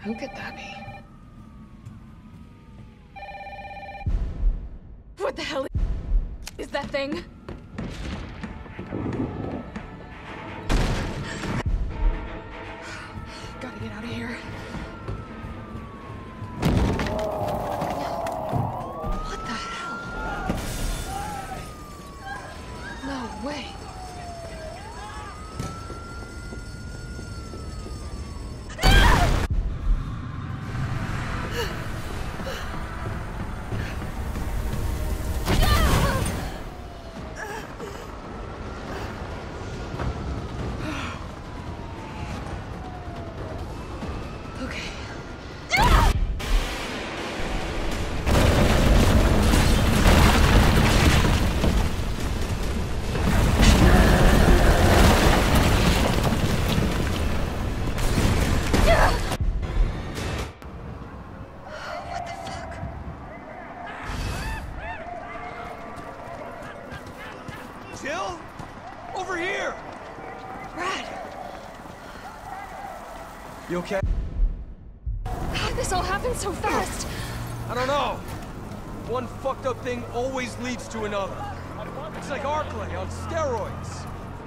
Who could that be? What the hell is that thing? Gotta get out of here. What the hell? No way. Jill? Over here! Brad! You okay? How'd this all happen so fast? I don't know. One fucked up thing always leads to another. It's like Arclay on steroids.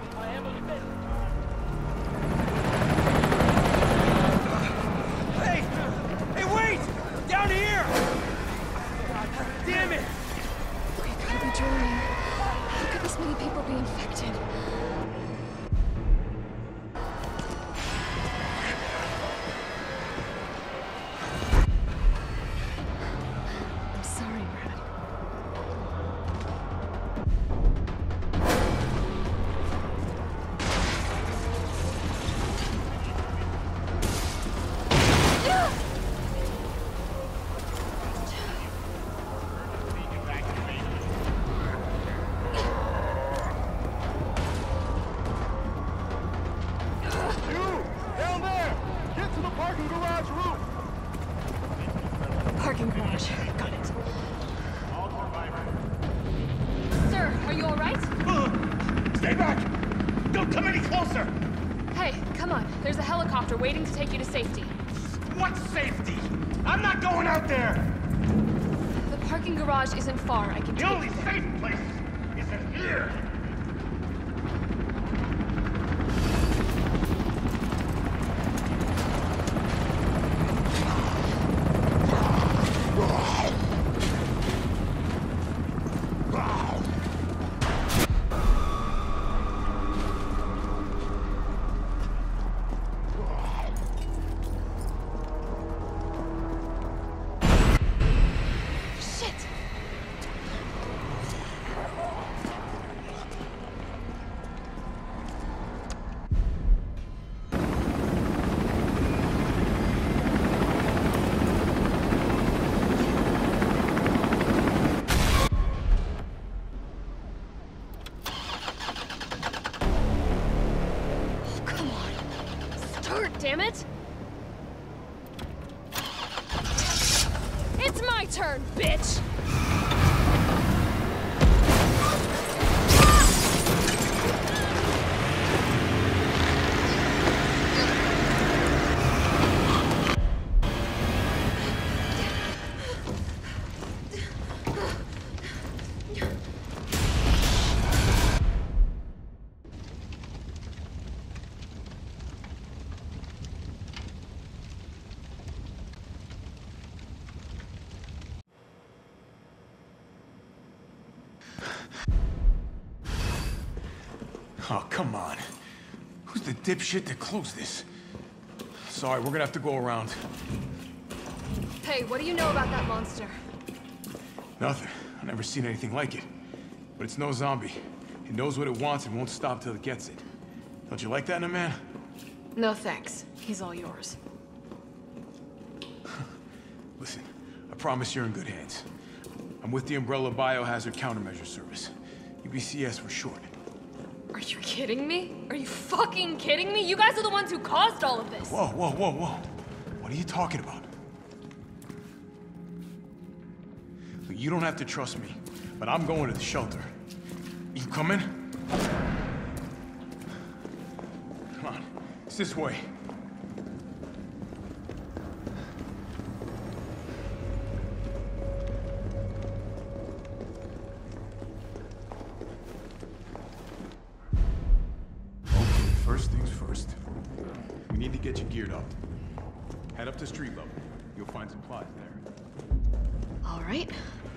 Hey! Hey, wait! Down here! God damn it! We gotta be dreaming. How could this many people be infected? I'm sorry, Brad. Parking garage. Got it. Sir, are you all right? Stay back! Don't come any closer! Hey, come on. There's a helicopter waiting to take you to safety. What safety? I'm not going out there! The parking garage isn't far. I can The take only you there. safe place is in here! Shit! Oh, come on. Start, damn it! It's my turn, bitch! Oh, come on. Who's the dipshit that closed this? Sorry, we're gonna have to go around. Hey, what do you know about that monster? Nothing. I've never seen anything like it. But it's no zombie. It knows what it wants and won't stop till it gets it. Don't you like that in a man? No thanks. He's all yours. Listen, I promise you're in good hands. I'm with the Umbrella Biohazard Countermeasure Service. UBCS for short. Are you kidding me? Are you fucking kidding me? You guys are the ones who caused all of this! Whoa, whoa, whoa, whoa. What are you talking about? Look, you don't have to trust me, but I'm going to the shelter. You coming? Come on, it's this way. get you geared up. Head up to street level. You'll find supplies there. All right.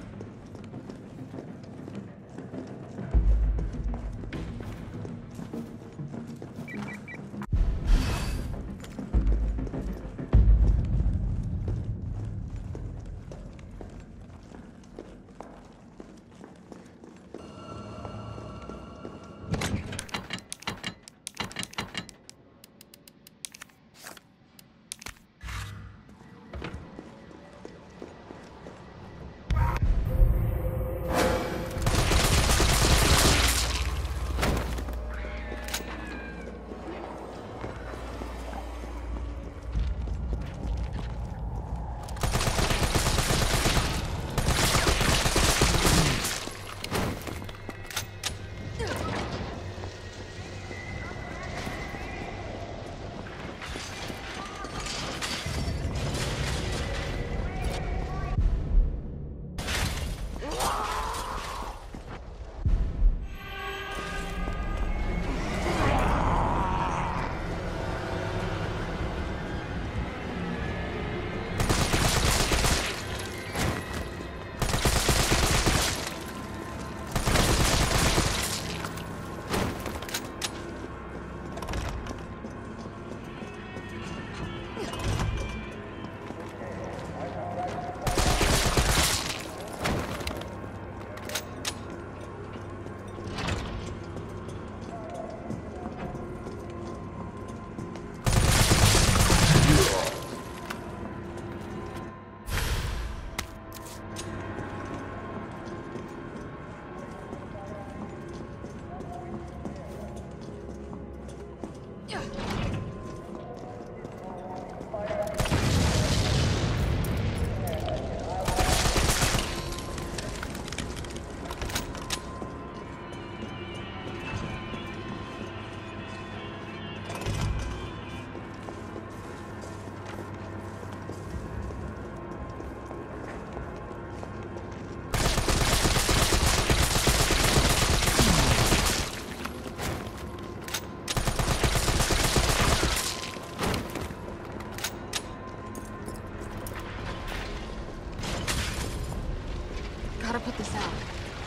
Gotta put this out.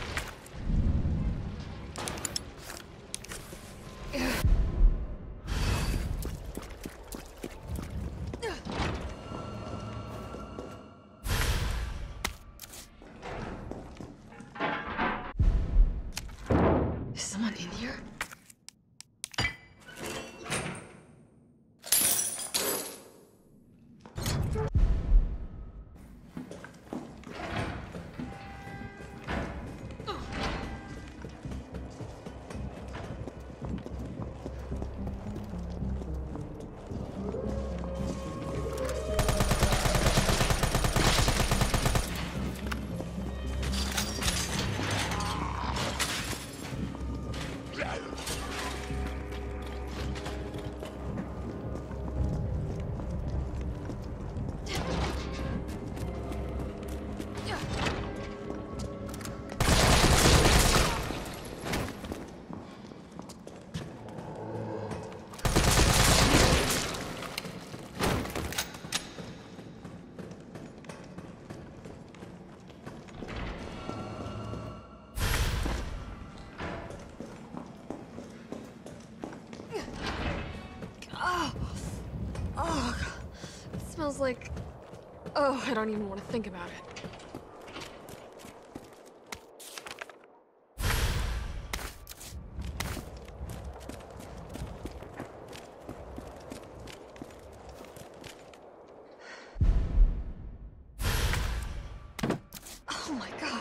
Is someone in here? Smells like... Oh, I don't even want to think about it. Oh my God.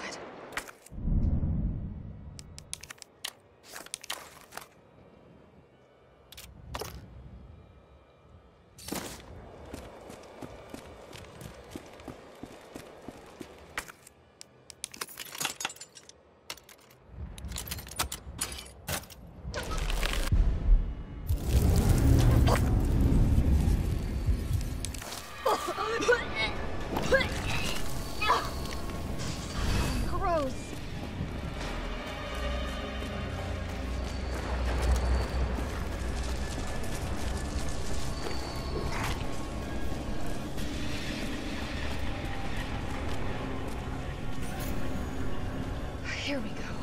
Here we go.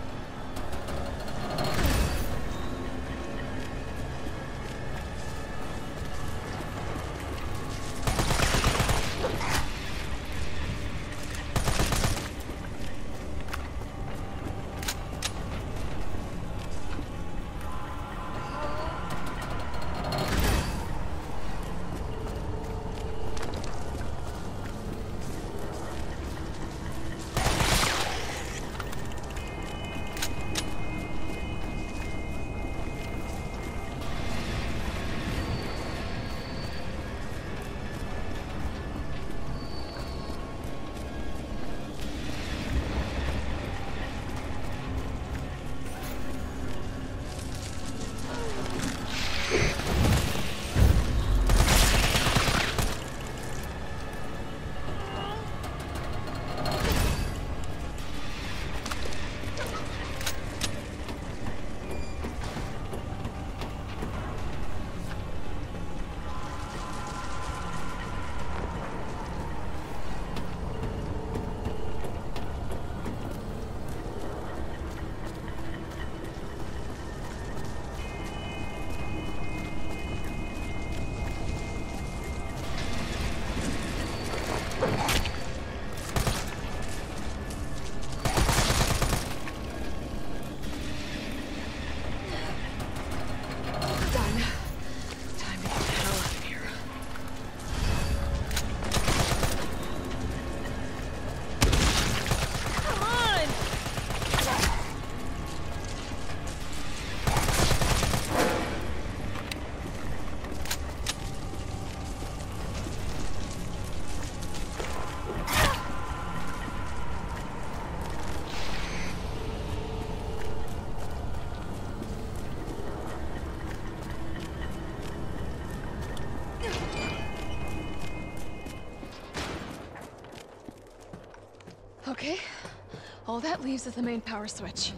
Okay, all that leaves is the main power switch.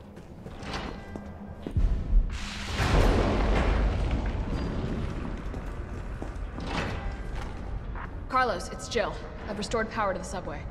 Carlos, it's Jill. I've restored power to the subway.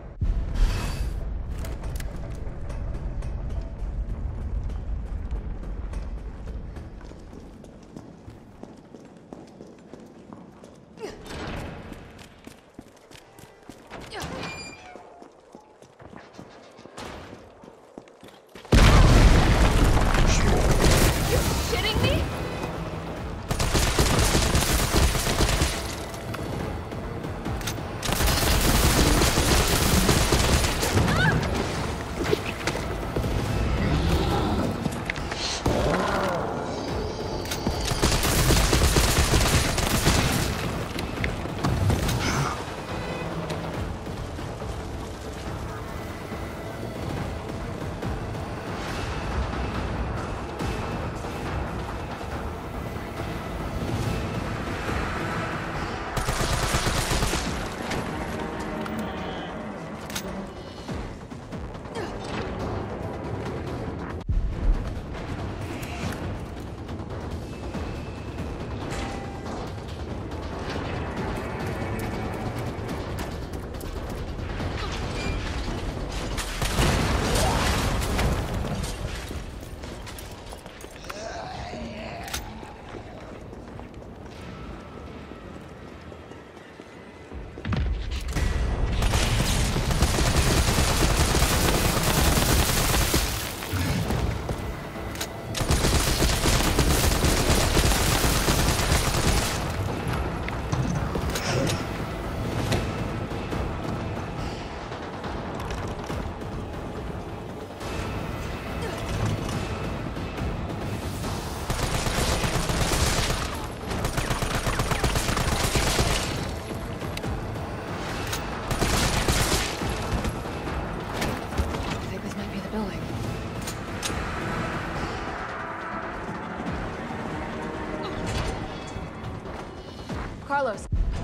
Carlos.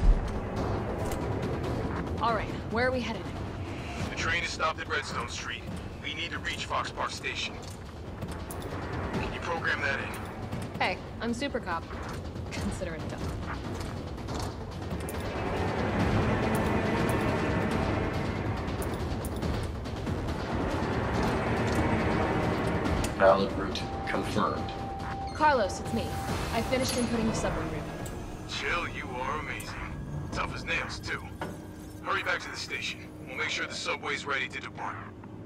All right, where are we headed? The train is stopped at Redstone Street. We need to reach Fox Park Station. Can you program that in? Hey, I'm Super Cop. Consider it done. Valid route confirmed. Carlos, it's me. I finished inputting the subway route. Chill, you are amazing. Tough as nails, too. Hurry back to the station. We'll make sure the subway's ready to depart.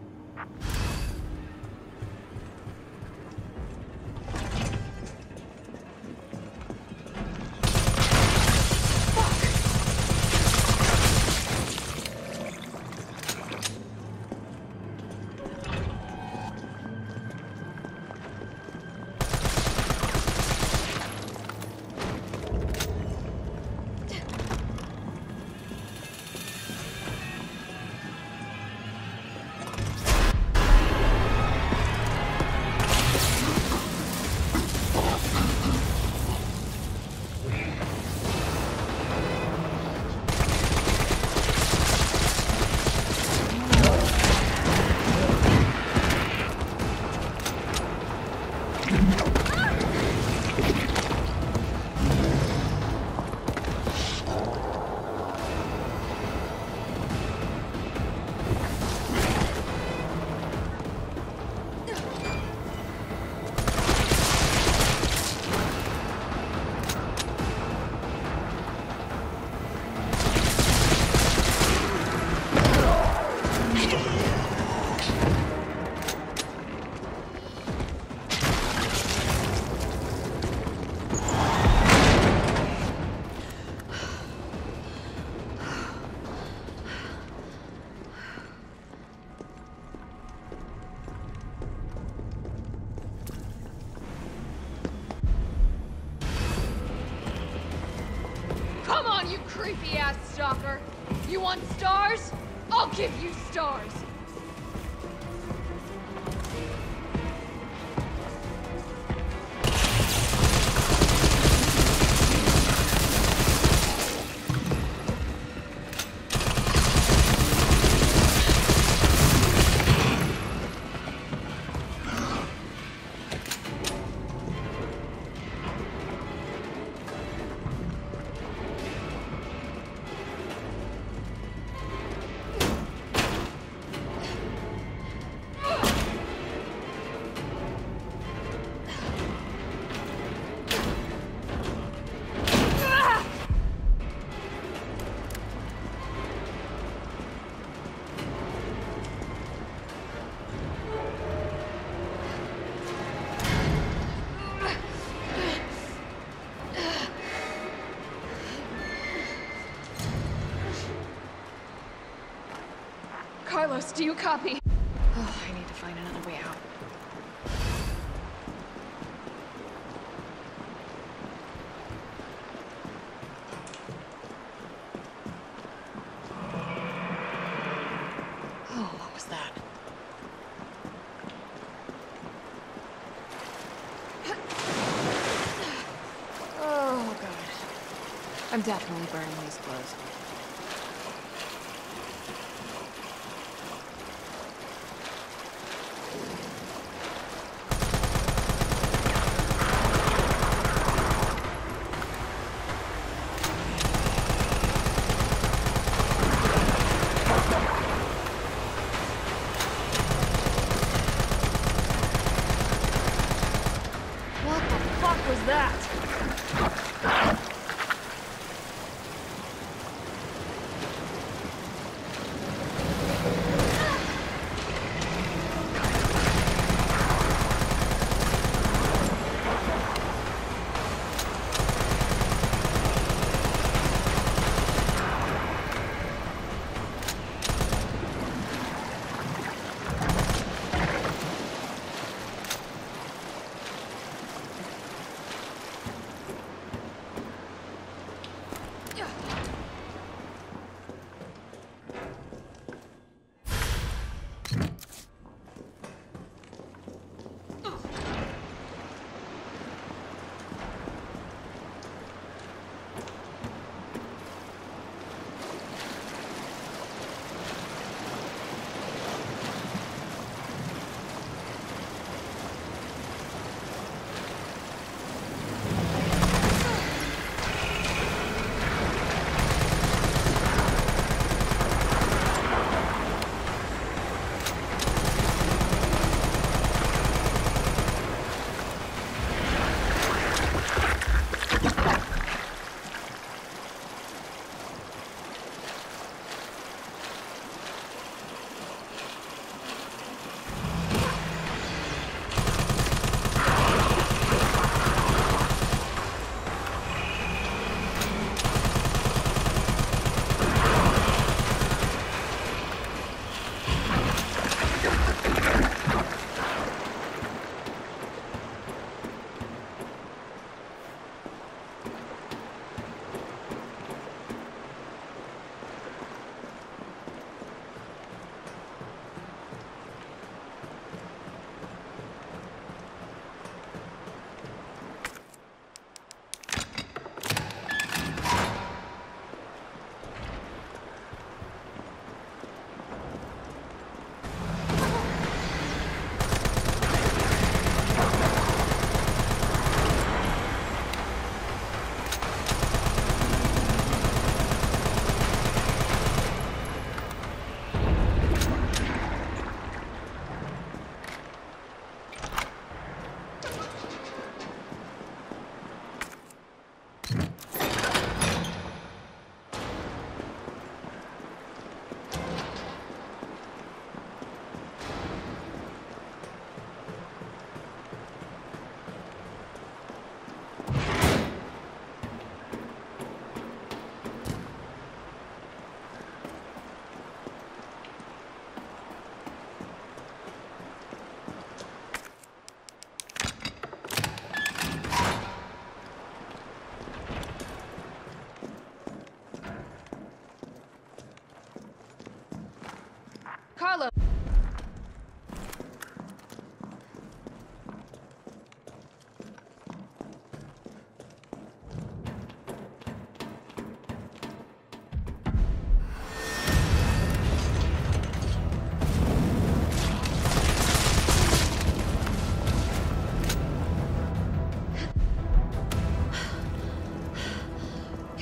Come on, you creepy-ass stalker! You want stars? I'll give you stars! Carlos, do you copy? Oh, I need to find another way out. Oh, what was that? Oh, God. I'm definitely burning these clothes. Was that?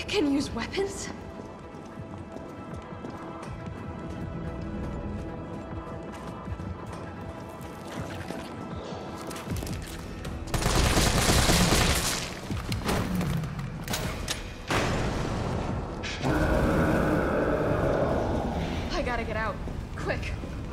can use weapons? I gotta get out. Quick.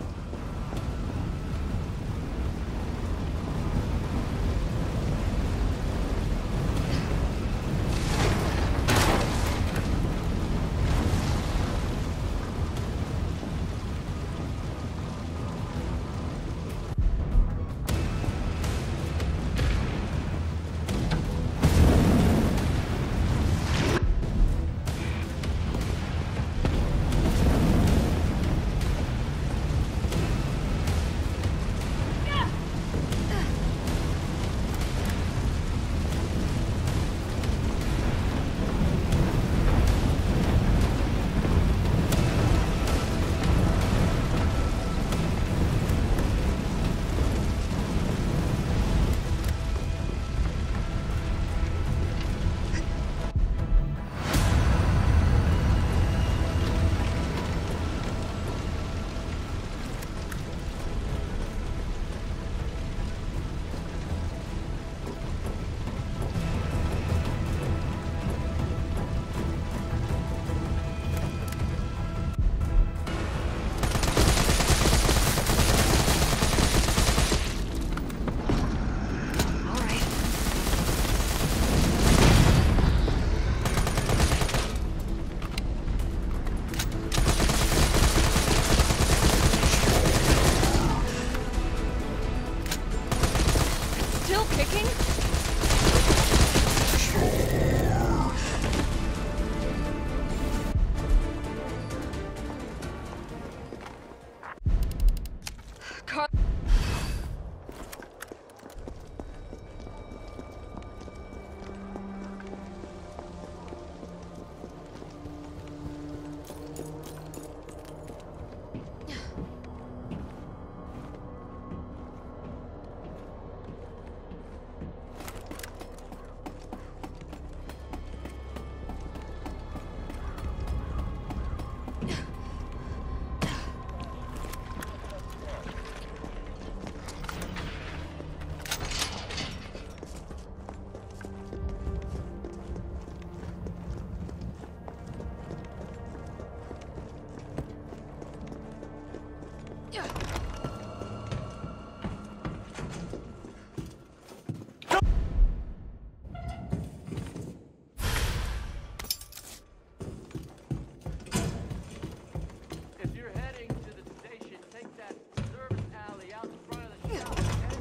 Still kicking? Car If you're heading to the station, take that service alley out in front of the shop, okay?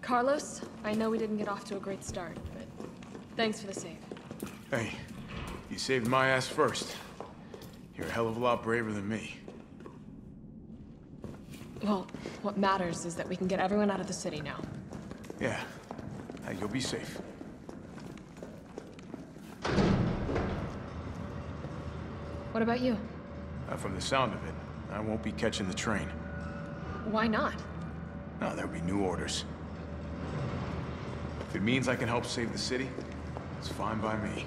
Carlos, I know we didn't get off to a great start, but thanks for the save. Hey, you saved my ass first. You're a hell of a lot braver than me. Well, what matters is that we can get everyone out of the city now. Yeah. Hey, you'll be safe. What about you? From the sound of it, I won't be catching the train. Why not? No, there'll be new orders. If it means I can help save the city, it's fine by me.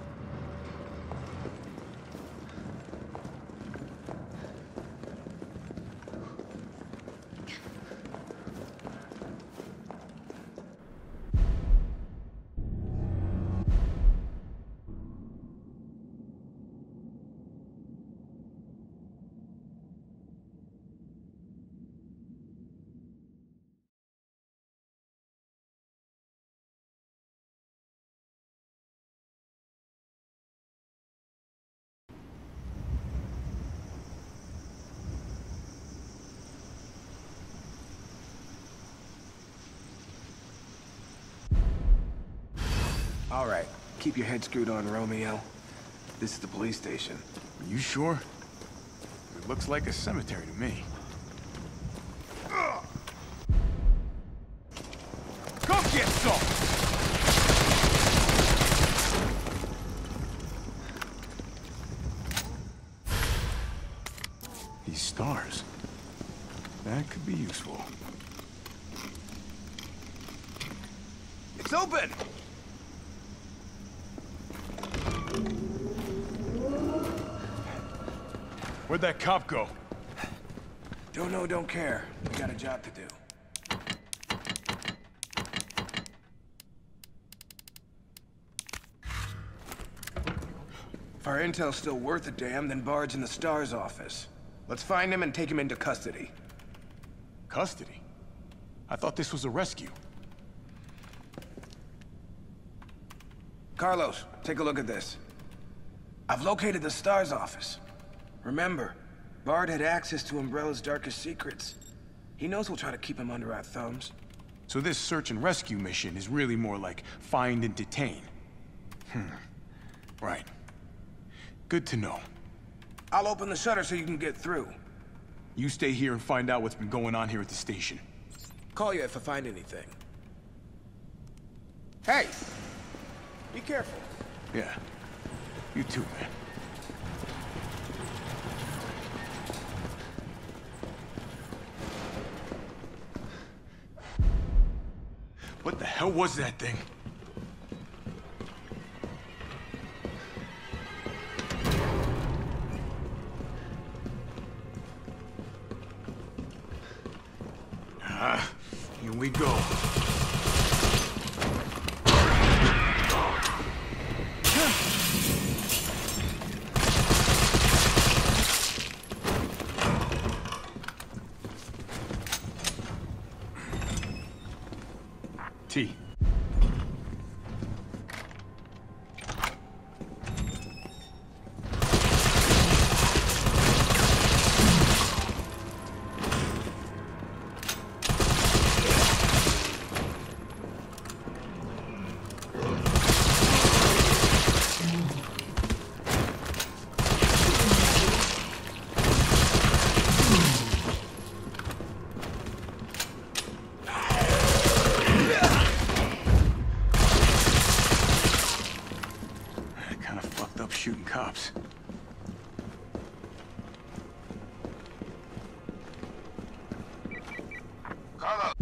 All right, keep your head screwed on, Romeo. This is the police station. Are you sure? It looks like a cemetery to me. Come get some! These stars. That could be useful. It's open! Where'd that cop go? Don't know, don't care. We got a job to do. If our intel's still worth a damn, then Bard's in the STARS office. Let's find him and take him into custody. Custody? I thought this was a rescue. Carlos, take a look at this. I've located the STARS office. Remember, Bard had access to Umbrella's darkest secrets. He knows we'll try to keep him under our thumbs. So this search and rescue mission is really more like find and detain. Right. Good to know. I'll open the shutter so you can get through. You stay here and find out what's been going on here at the station. Call you if I find anything. Hey! Be careful. Yeah. You too, man. What the hell was that thing? Here we go. T. Shooting cops. Carlos!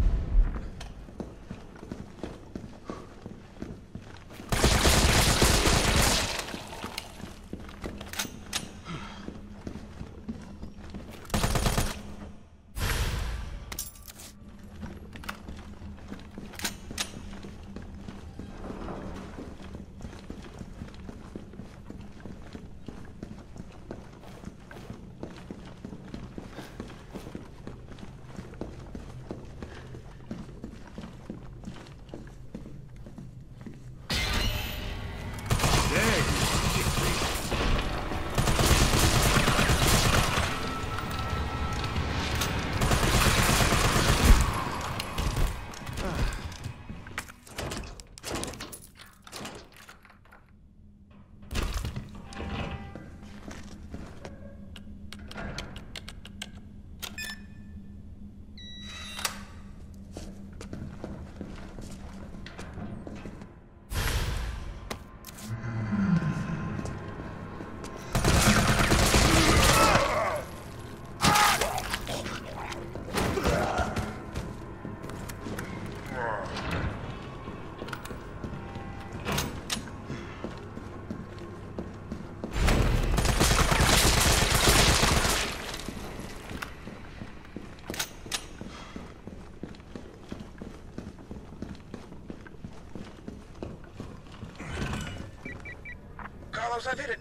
Carlos, I've hit a...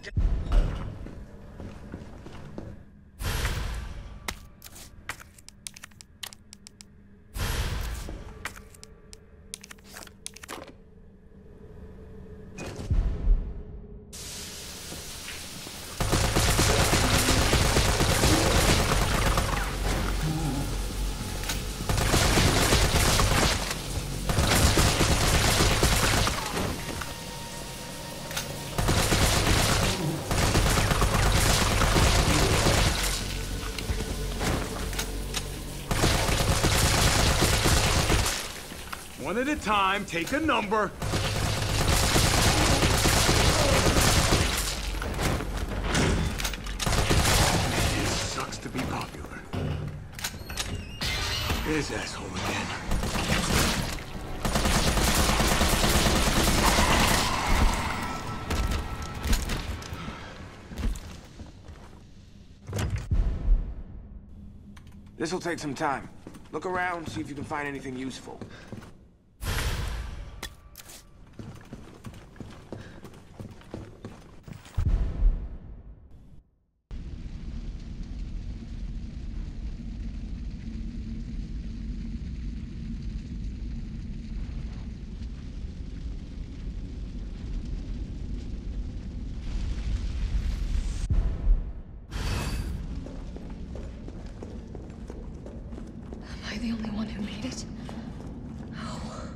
One at a time, take a number. It sucks to be popular. This asshole again. This'll take some time. Look around, see if you can find anything useful. Am I the only one who made it? Oh.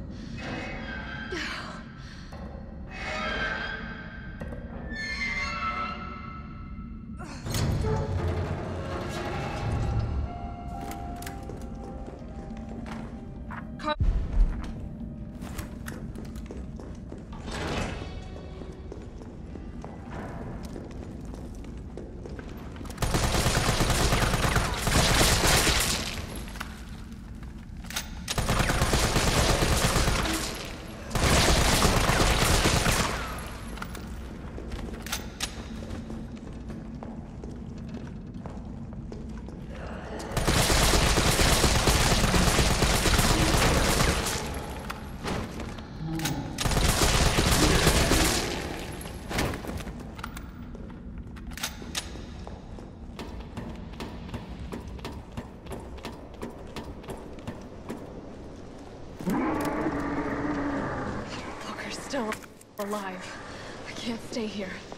Still alive. I can't stay here.